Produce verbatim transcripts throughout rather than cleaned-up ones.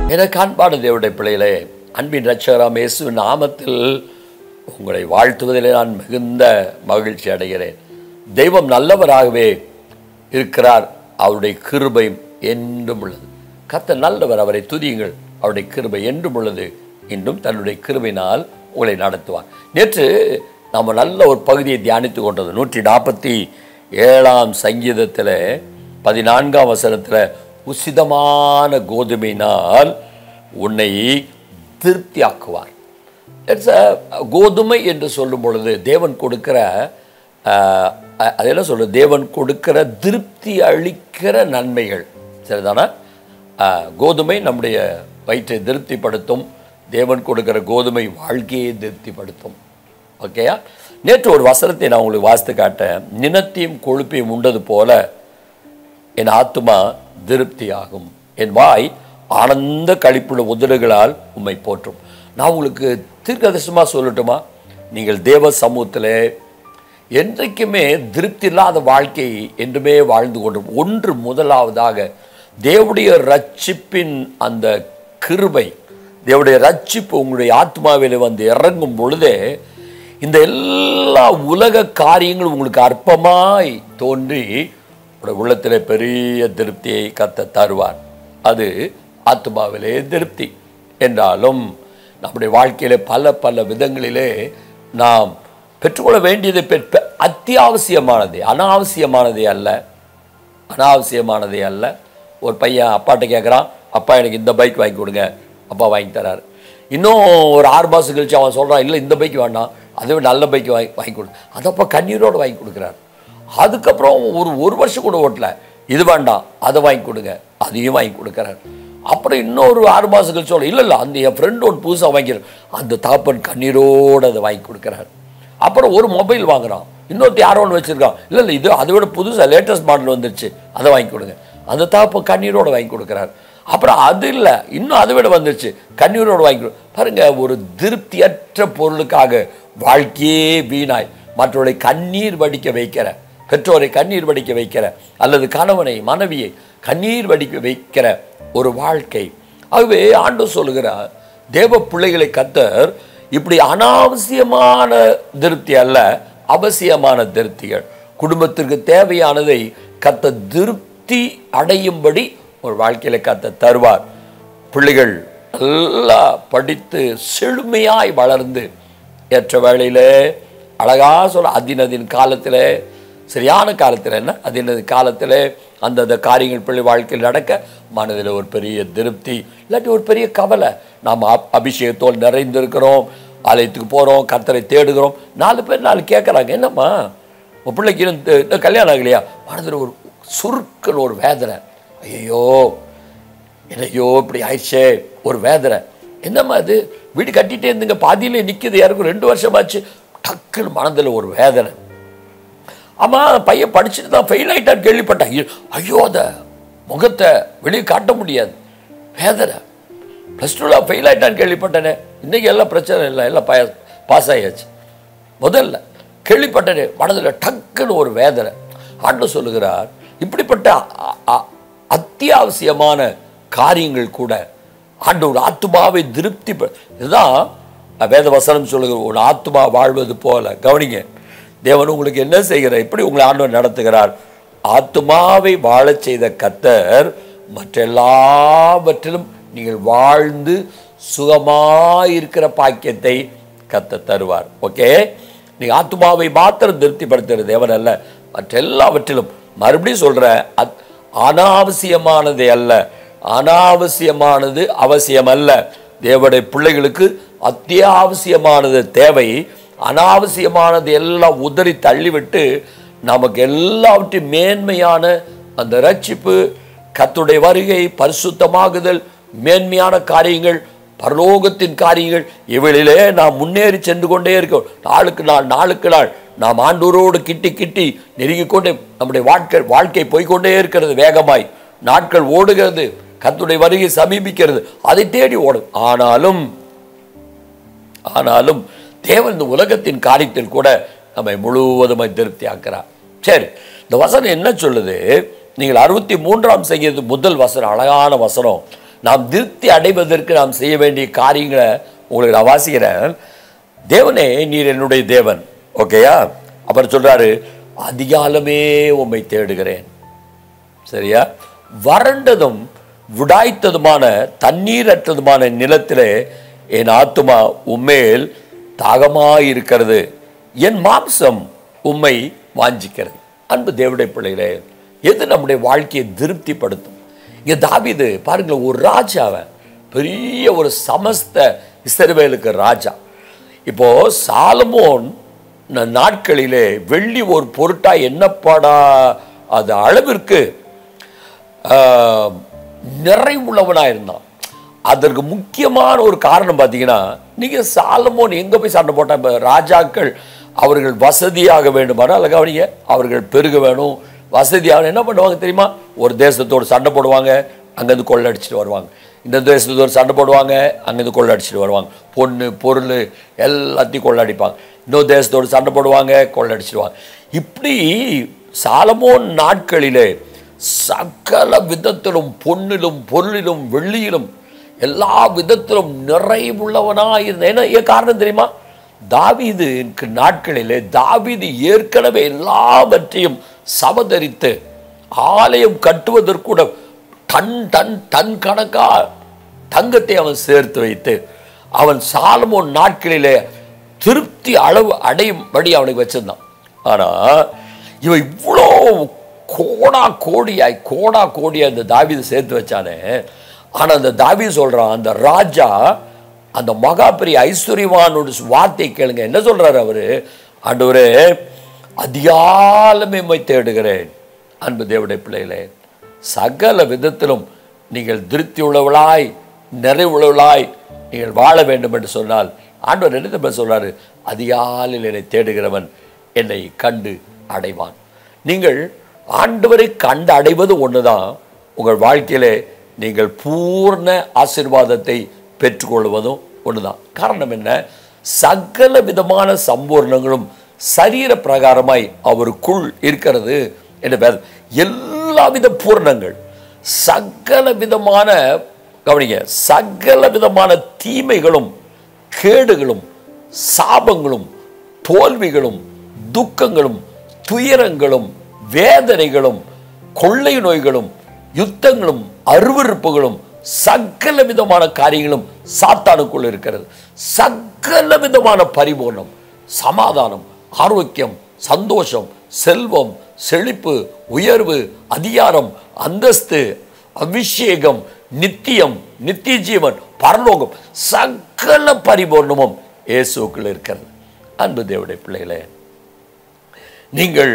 எனக்கு அன்பான தேவனுடைய பிள்ளைகளே, அன்பின் இரட்சகராம் இயேசுவின் நாமத்தில் உங்களை வாழ்த்துவதிலே நான் மிகுந்த மகிழ்ச்சி அடைகிறேன். தெய்வம் நல்லவராகவே இருக்கிறார். அவருடைய கிருபை என்றும் உள்ளது. கர்த்தர் நல்லவர், அவரை துதியுங்கள். அவருடைய கிருபை என்றும் உள்ளது. இன்றும் தன்னுடைய கிருபையினால் உங்களை நடத்துவார். நேற்று நாம் நல்ல ஒரு பகுதியை தியானித்து கொண்டது. நூற்றி நாற்பத்தி ஏழாம் சங்கீதத்தில் பதினான்காம் வசனத்தில் உசிதமான கோதுமையினால் உன்னை திருப்தியாக்குவார். இட்ஸ் அ கோதுமை என்று சொல்லும் பொழுது தேவன் கொடுக்கிற அது என்ன சொல்கிறது, தேவன் கொடுக்கிற திருப்தி அளிக்கிற நன்மைகள். சரிதானா? கோதுமை நம்முடைய வயிற்றை திருப்திப்படுத்தும். தேவன் கொடுக்கிற கோதுமை வாழ்க்கையை திருப்திப்படுத்தும். ஓகேயா? நேற்று ஒரு வசனத்தை நான் உங்களுக்கு வாசித்து காட்டேன். நினத்தையும் கொழுப்பையும் உண்டது போல என் ஆத்துமா திருப்தியாகும், என் வாய் ஆனந்த களிப்புள்ள உதடுகளால் உம்மை போற்றும். நான் உங்களுக்கு தீர்க்கதரிசனமாக சொல்லட்டுமா, நீங்கள் தேவ சமூகத்தில் என்றைக்குமே திருப்தி இல்லாத வாழ்க்கை என்றுமே வாழ்ந்து கொண்டு, ஒன்று முதலாவதாக தேவனுடைய ரட்சிப்பின் அந்த கிருபை, தேவனுடைய ரட்சிப்பு உங்களுடைய ஆத்மாவில் வந்து இறங்கும் பொழுதே இந்த எல்லா உலக காரியங்களும் உங்களுக்கு அற்பமாய் தோன்றி உள்ளத்தில் பெரிய திருப்தியை கர்த்தர் தருவார். அது ஆத்மாவிலே திருப்தி. என்றாலும் நம்முடைய வாழ்க்கையிலே பல பல விதங்களிலே நாம் பெற்றுக்கொள்ள வேண்டியதை பெற்ற அத்தியாவசியமானது, அனாவசியமானதே அல்ல. அனாவசியமானதே அல்ல. ஒரு பையன் அப்பாட்ட கேட்குறான், அப்பா எனக்கு இந்த பைக் வாங்கி கொடுங்க. அப்பா வாங்கி தராரு. இன்னும் ஒரு ஆறு மாதம் கழிச்சு அவன் சொல்கிறான், இல்லை இந்த பைக் வேண்டாம், அதை விட நல்ல பைக் வாங்கி வாங்கி கொடு. அதப்போ கண்ணீரோடு வாங்கி கொடுக்குறாரு. அதுக்கப்புறம் ஒரு ஒரு வருஷம் கூட ஓட்டல, இது வேண்டாம் அதை வாங்கி கொடுங்க, அதையும் வாங்கி கொடுக்குறாரு. அப்புறம் இன்னொரு ஆறு மாதம் கழிச்சு சொல்ல, இல்லை இல்லை அந்த என் ஃப்ரெண்டு ஒன்று புதுசாக வாங்கிடுற, அந்த தாப்பன் கண்ணீரோடு அதை வாங்கி கொடுக்குறாரு. அப்புறம் ஒரு மொபைல் வாங்குறான், இன்னொருத்தி யாரோ ஒன்று வச்சுருக்கான், இல்லை இல்லை இது அதை விட புதுசாக லேட்டஸ்ட் மாடல் வந்துருச்சு, அதை வாங்கி கொடுங்க, அந்த தாப்பன் கண்ணீரோடு வாங்கி கொடுக்குறாரு. அப்புறம் அது இல்லை இன்னும் அதை விட வந்துருச்சு, கண்ணீரோடு வாங்கி கொடு. பாருங்கள், ஒரு திருப்தியற்ற பொருளுக்காக வாழ்க்கையே வீணாய் மற்றவர்களை கண்ணீர் வடிக்க வைக்கிற, பெற்றோரை கண்ணீர் வடிக்க வைக்கிற, அல்லது கணவனை மனைவியை கண்ணீர் வடிக்க வைக்கிற ஒரு வாழ்க்கை. ஆகவே ஆண்டவர் சொல்லுகிறார், தேவ பிள்ளைகளை கர்த்தர் இப்படி அனாவசியமான திருப்தி அல்ல, அவசியமான திருப்திகள், குடும்பத்திற்கு தேவையானதை கர்த்தர் திருப்தி அடையும்படி ஒரு வாழ்க்கையில் கர்த்தர் தருவார். பிள்ளைகள் நல்லா படித்து செழுமையாய் வளர்ந்து ஏற்ற வேளையில் அழகாக சொல்ல அதினதின் காலத்தில், சரியான காலத்தில், என்ன அதினது காலத்தில் அந்தந்த காரியங்கள் பிள்ளை வாழ்க்கையில் நடக்க மனதில் ஒரு பெரிய திருப்தி, இல்லாட்டி ஒரு பெரிய கவலை. நாம் அபிஷேகத்தோடு நிறைந்திருக்கிறோம், ஆலயத்துக்கு போகிறோம், கர்த்தரை தேடுகிறோம், நாலு பேர் நாலு கேட்குறாங்க, என்னம்மா உன் பிள்ளைக்கு இன்னும் கல்யாணம் ஆகலையா? மனதில் ஒரு சுருக்குன்னு ஒரு வேதனை, ஐயோ என்னையோ இப்படி ஆயிடுச்சே ஒரு வேதனை. என்னம்மா அது, வீடு கட்டிகிட்டே இருந்துங்க பாதியிலே நிற்கிது, யாருக்கும் ரெண்டு வருஷமாச்சு, டக்குன்னு மனதில் ஒரு வேதனை. ஆமாம், பையன் படிச்சுட்டு தான் ஃபெயில் ஆகிட்டான்னு கேள்விப்பட்டேன், ஐயோ அதை முகத்தை வெளியே காட்ட முடியாது, வேதனை. ப்ளஸ் டூவில் ஃபெயில் ஆகிட்டான்னு கேள்விப்பட்டேனே, இன்றைக்கி எல்லாம் பிரச்சனை இல்லை, எல்லாம் பய பாஸ் ஆகியாச்சு. முதல்ல கேள்விப்பட்டேனே, மனதில் டக்குன்னு ஒரு வேதனை. ஆண்டவர் சொல்லுகிறார், இப்படிப்பட்ட அத்தியாவசியமான காரியங்கள் கூட ஆண்டவர் ஆத்துமாவை திருப்தி, இதுதான் வேத வசனம் சொல்லுகிற, ஒரு ஆத்துமா வாழ்வது போல. கவனிங்க, தேவன் உங்களுக்கு என்ன செய்கிறார், எப்படி உங்களை ஆண்டவர் நடத்துகிறார். ஆத்துமாவை வாழச் செய்த கர்த்தர் மற்ற எல்லாவற்றிலும் நீங்கள் வாழ்ந்து சுகமாயிருக்கிற பாக்கியத்தை கர்த்தர் தருவார். ஓகே, நீங்கள் ஆத்துமாவை மாத்திரம் திருப்திப்படுத்துகிற தேவன் அல்ல, மற்ற எல்லாவற்றிலும். மறுபடியும் சொல்கிறேன், அத் அனாவசியமானதே அல்ல, அனாவசியமானது அவசியம் அல்ல. தேவனுடைய பிள்ளைகளுக்கு அத்தியாவசியமானது தேவை, அனாவசியமானது எல்லாம் உதறி தள்ளிவிட்டு நமக்கு எல்லாவற்றையும் மேன்மையான அந்த ரட்சிப்பு, கர்த்தருடைய வருகை, பரிசுத்தமாகுதல், மேன்மையான காரியங்கள், பரலோகத்தின் காரியங்கள், இவைகளிலே நாம் முன்னேறி சென்று கொண்டே இருக்கோம். நாளுக்கு நாள் நாளுக்கு நாள் நாம் ஆண்டவரோடு கிட்டி கிட்டி நெருங்கிக்கொண்டே நம்முடைய வாழ்க்கை வாழ்க்கை போய்கொண்டே இருக்கிறது. வேகமாய் நாட்கள் ஓடுகிறது, கர்த்தருடைய வருகை சமீபிக்கிறது, அதை தேடி ஓடும். ஆனாலும் ஆனாலும் தேவன் இந்த உலகத்தின் காரியத்தில் கூட நம்மை முழுவதுமாய் திருப்தி ஆக்கிறார். சரி, இந்த வசனம் என்ன சொல்லுது? நீங்கள் அறுபத்தி மூன்றாம் சங்கீதத்து முதல் வசனம், அழகான வசனம். நாம் திருப்தி அடைவதற்கு நாம் செய்ய வேண்டிய காரியங்களை உங்களுக்கு நான் வாசிக்கிறேன். தேவனே நீர் என்னுடைய தேவன். ஓகேயா? அப்புறம் சொல்றாரு, அதிகாலமே உம்மை தேடுகிறேன். சரியா? வறண்டதும் விடாய்த்ததுமான தண்ணீரற்றதுமான நிலத்திலே என் ஆத்துமா உம்மேல் தாகமாயிருக்கிறது, என் மாம்சம் உம்மை வாஞ்சிக்கிறது. அன்பு தேவனுடைய பிள்ளைகளே, எது நம்முடைய வாழ்க்கையை திருப்திப்படுத்தும்? இங்கே தாவீது பாருங்களேன், ஒரு ராஜாவை, பெரிய ஒரு சமஸ்த இஸ்ரவேலுக்கு ராஜா. இப்போ சாலமோன் நாட்களிலே வெள்ளி ஒரு பொருட்டா எண்ணப்படா அது அளவிற்கு நிறைவுள்ளவனாக இருந்தான். அதற்கு முக்கியமான ஒரு காரணம் பார்த்தீங்கன்னா, நீங்கள் சாலமோன் எங்கே போய் சண்டை போட்டால் ராஜாக்கள் அவர்கள் வசதியாக வேண்டுமானால் கவனிங்க, அவர்கள் பெருக வேணும், வசதியாக என்ன பண்ணுவாங்க தெரியுமா? ஒரு தேசத்தோடு சண்டை போடுவாங்க, அங்கேருந்து கொள்ளடிச்சிட்டு வருவாங்க. இந்த தேசத்தோடு சண்டை போடுவாங்க, அங்கேருந்து கொள்ளடிச்சிட்டு வருவாங்க. பொண்ணு பொருள் எல்லாத்தையும் கொள்ளடிப்பாங்க. இன்னொரு தேசத்தோடு சண்டை போடுவாங்க, கொள்ளடிச்சிடுவாங்க. இப்படி சாலமோன் நாட்களிலே சகல விதத்திலும் பொன்னிலும் பொருளிலும் வெள்ளியிலும் எல்லா விதத்திலும் நிறைவுள்ளவனாக இருந்தேன். என்ன காரணம் தெரியுமா? தாவீது நாட்களிலே தாவீது ஏற்கனவே எல்லாவற்றையும் சமதரித்து ஆலயம் கட்டுவதற்கூட டன் டன் டன் கணக்கா தங்கத்தை அவன் சேர்த்து வைத்து அவன் சாலமோன் நாட்களிலே திருப்தி அளவு அடையும்படி அவனுக்கு வச்சிருந்தான். ஆனால் இவன் இவ்வளோ கோடா கோடியாய் கோடா கோடியாய் அந்த தாவீது சேர்த்து வச்சானே. ஆனால் அந்த தாவீது சொல்கிறான், அந்த ராஜா அந்த மகா பெரிய ஐஸ்வர்யவானோட வார்த்தை கேளுங்க, என்ன சொல்றாரு அவரு? ஆண்டவரே, அதிகாலமே உம்மை தேடுகிறேன். அன்பு தேவனுடைய பிள்ளைகளே, சகல விதத்திலும் நீங்கள் திருப்தி உள்ளவளாய் நிறைவுள்ளவளாய் நீங்கள் வாழ வேண்டும் என்று சொன்னால் ஆண்டவர் என்ன சொல்றாரு? அதிகாலையில் என்னை தேடுகிறவன் என்னை கண்டு அடைவான். நீங்கள் ஆண்டவரை கண்டு அடைவது ஒன்றுதான். உங்கள் வாழ்க்கையிலே நீங்கள் பூர்ண ஆசீர்வாதத்தை பெற்றுக்கொள்வதும் ஒன்றுதான். காரணம் என்ன? சகல விதமான சம்பூர்ணங்களும் சரீர பிரகாரமாய் அவருக்குள் இருக்கிறது என்று எல்லா வித பூர்ணங்கள், சகல விதமான கவனிங்க, சகல விதமான தீமைகளும் கேடுகளும் சாபங்களும் தோல்விகளும் துக்கங்களும் துயரங்களும் வேதனைகளும் கொள்ளை நோய்களும் யுத்தங்களும் அருவருப்புகளும் சகல விதமான காரியங்களும் சாத்தானுக்குள் இருக்கிறது. சகல விதமான பரிபூர்ணம், சமாதானம், ஆரோக்கியம், சந்தோஷம், செல்வம், செழிப்பு, உயர்வு, அதிகாரம், அந்தஸ்து, அபிஷேகம், நித்தியம், நித்திய ஜீவன், பரலோகம், சகல பரிபூர்ணமும் இயேசுக்குள் இருக்கிறது. அன்பு தேவனுடைய பிள்ளைகளே, நீங்கள்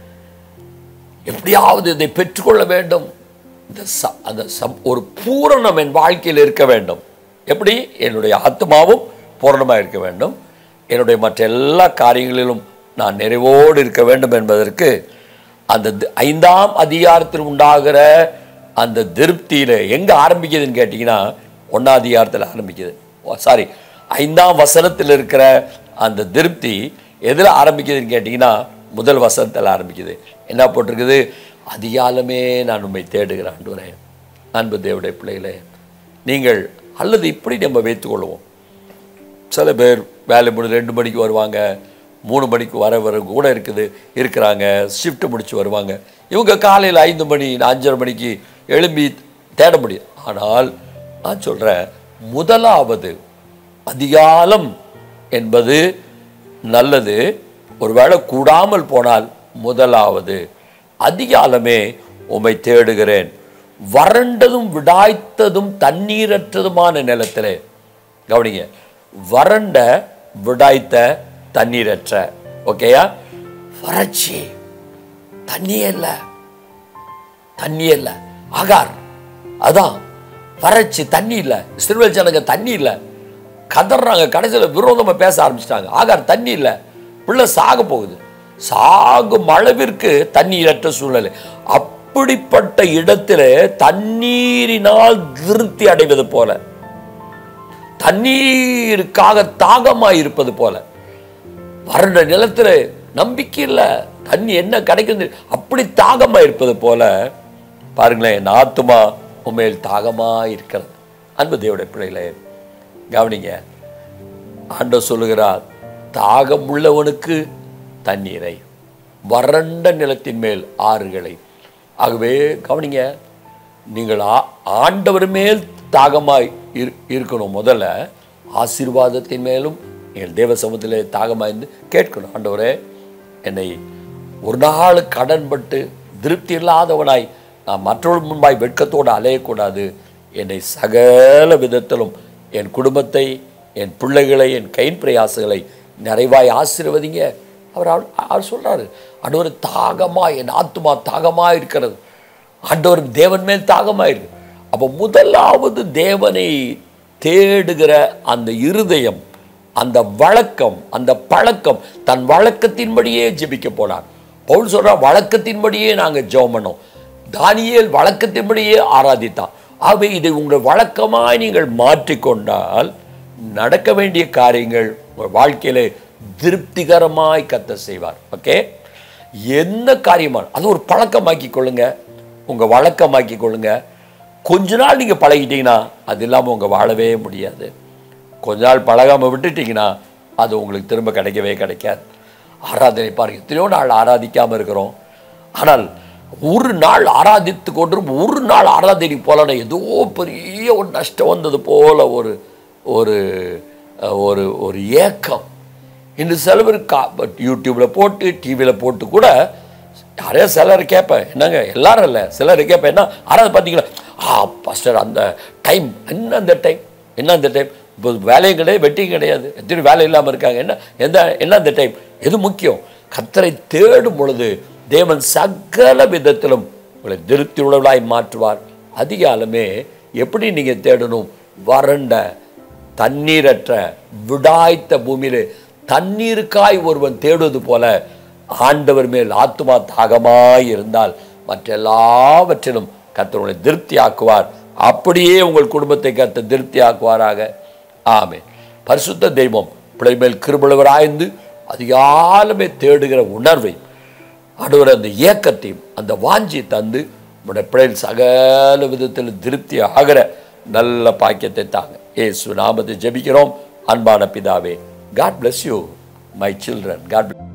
எப்படியாவது இதை பெற்றுக்கொள்ள வேண்டும். அந்த ஒரு பூரணம் என் வாழ்க்கையில் இருக்க வேண்டும். எப்படி? என்னுடைய ஆத்மாவும் பூரணமாக இருக்க வேண்டும், என்னுடைய மற்ற எல்லா காரியங்களிலும் நான் நிறைவோடு இருக்க வேண்டும் என்பதற்கு அந்த ஐந்தாம் அதிகாரத்தில் உண்டாகிற அந்த திருப்தியில் எங்கே ஆரம்பிக்குதுன்னு கேட்டிங்கன்னா, ஒன்றாம் அதிகாரத்தில் ஆரம்பிக்குது. சாரி, ஐந்தாம் வசனத்தில் இருக்கிற அந்த திருப்தி எதில் ஆரம்பிக்குதுன்னு கேட்டிங்கன்னா, முதல் வசனத்தில் ஆரம்பிக்குது. என்ன போட்டிருக்குது? அதிகாலமே நான் உண்மை தேடுகிறேன் ஆண்டவரே. அன்பு தேவனுடைய பிள்ளைகளே, நீங்கள் அல்லது இப்படி நம்ம வைத்துக்கொள்வோம். சில பேர் வேலை முடிஞ்சு ரெண்டு மணிக்கு வருவாங்க, மூணு மணிக்கு வர வர கூட இருக்குது இருக்கிறாங்க, ஷிஃப்ட் முடித்து வருவாங்க. இவங்க காலையில் ஐந்து மணி அஞ்சரை மணிக்கு எழும்பி தேட முடியும். ஆனால் நான் சொல்கிறேன், முதலாவது அதிகாலம் என்பது நல்லது. ஒருவேளை கூடாமல் போனால் முதலாவது அதிகாலமே உம்மை தேடுகிறேன், வறண்டதும் விடாய்த்ததும் தண்ணீரற்றதுமான நிலத்திலே. கவனிங்க, வறண்ட விடாய்த்த தண்ணீரற்ற. ஓகேயா? வறட்சி, தண்ணியே இல்லை, தண்ணி இல்லை. ஆகார் அதான் வறட்சி, தண்ணி இல்லை. இஸ்ரவேல் ஜனங்க தண்ணி இல்லை, கதறாங்க. கடைசியில் விரோதமாக பேச ஆரம்பிச்சிட்டாங்க. ஆகார் தண்ணி இல்லை, பிள்ளை சாக போகுது. சாகும் அளவிற்கு தண்ணீரற்ற சூழ்நிலை. அப்படிப்பட்ட இடத்திலே தண்ணீரினால் திருப்தி அடைவது போல, தண்ணீருக்காக தாகமாய் இருப்பது போல, வறண்ட நிலத்தில் நம்பிக்கை இல்லை, தண்ணி என்ன கிடைக்குது, அப்படி தாகமாய் இருப்பது போல பாருங்களேன், என் ஆத்துமா உண்மையில் தாகமாய் இருக்கிறது. அன்பு தேவனுடைய பிள்ளைகளே, கவனிங்க. ஆண்டவர் சொல்லுகிறார், தாகம் உள்ளவனுக்கு தண்ணீரை, வறண்ட நிலத்தின் மேல் ஆறுகளை. ஆகவே கவனிங்க, நீங்கள் ஆண்டவர் மேல் தாகமாய் இருக்கணும். முதல்ல ஆசீர்வாதத்தின் மேலும் நீங்கள் தேவ சமூகத்திலே தாகமாய்ந்து கேட்கணும். ஆண்டவரே, என்னை ஒரு நாள் கடன்பட்டு திருப்தி இல்லாதவனாய் நான் மற்றொரு முன்பாய் வெட்கத்தோடு அலையக்கூடாது. என்னை சகல விதத்திலும் என் குடும்பத்தை, என் பிள்ளைகளை, என் கையின் பிரயாசங்களை நிறைவாய் ஆசீர்வதிங்க. அவர் அவர் சொல்கிறாரு, ஆண்டவர் தாகமாக, என் ஆத்துமா தாகமாக இருக்கிறது. ஆண்டவர் தேவன் மேல் தாகமாக இருக்கு. அப்போ முதலாவது தேவனை தேடுகிற அந்த இருதயம், அந்த வழக்கம், அந்த பழக்கம், தன் வழக்கத்தின்படியே ஜெபிக்க போனார். பவுல் சொல்கிறார், வழக்கத்தின்படியே நாங்கள் ஜெபம் பண்ணோம். தானியேல் வழக்கத்தின்படியே ஆராதித்தான். ஆகவே இதை உங்கள் வழக்கமாய் நீங்கள் மாற்றிக்கொண்டால் நடக்க வேண்டிய காரியங்கள் உங்கள் வாழ்க்கையிலே திருப்திகரமாய் கர்த்தர் செய்வார். ஓகே, எந்த காரியமான அது ஒரு பழக்கமாக்கி கொள்ளுங்க, உங்கள் வழக்கமாக்கி கொள்ளுங்க. கொஞ்ச நாள் நீங்கள் பழகிட்டீங்கன்னா அது இல்லாமல் உங்கள் வாழவே முடியாது. கொஞ்ச நாள் பழகாமல் விட்டுட்டிங்கன்னா அது உங்களுக்கு திரும்ப கிடைக்கவே கிடைக்காது. ஆராதனை பாருங்கள், எத்தனையோ நாள் ஆராதிக்காமல் இருக்கிறோம். ஆனால் ஒரு நாள் ஆராதித்து கொண்டு ஒரு நாள் ஆராதனை போலனா ஏதோ பெரிய ஒரு நஷ்டம் வந்தது போல ஒரு ஒரு ஒரு ஒரு ஏக்கம். இன்று சிலவர் கா யூடியூப்பில் போட்டு டிவியில் போட்டு கூட யாரையா சிலர் கேட்பேன், என்னங்க எல்லாரும் இல்லை, சிலர் கேட்பேன், என்ன ஆராது பார்த்தீங்களா, ஆ பாஸ்டர் அந்த டைம் என்ன, அந்த டைம் என்ன, அந்த டைம் இப்போ வேலையும் கிடையாது, வெட்டியும் கிடையாது, எத்தனை வேலை இல்லாமல் இருக்காங்க, என்ன எந்த என்ன அந்த டைம் எது முக்கியம்? கர்த்தரை தேடும் பொழுது தேவன் சகல விதத்திலும் உங்களை திருப்தி உள்ளவர்களாய் மாற்றுவார். அதிகாலமே எப்படி நீங்கள் தேடணும்? வறண்ட தண்ணீரற்ற விடாய்த்த பூமியிலே தண்ணீருக்காய் ஒருவன் தேடுவது போல ஆண்டவர் மேல் ஆத்துமா தாகமாய் இருந்தால் மற்ற எல்லாவற்றிலும் கர்த்தர் உங்களை திருப்தி ஆக்குவார். அப்படியே உங்கள் குடும்பத்தை கர்த்தர் திருப்தி ஆக்குவாராக. ஆமென். பரிசுத்த தெய்வம் பிள்ளை மேல் கிருபையுள்ளவராய்ந்து அதிகாலமே தேடுகிற உணர்வை, ஆண்டவர் அந்த ஏக்கத்தையும் அந்த வாஞ்சி தந்து உடைய பிள்ளைகள் சகல விதத்தில் திருப்தி ஆகிற நல்ல பாக்கியத்தை தாங்க. இயேசு நாமத்தை ஜெபிக்கிறோம். அன்பான பிதாவே, God bless you, my children. God bless you.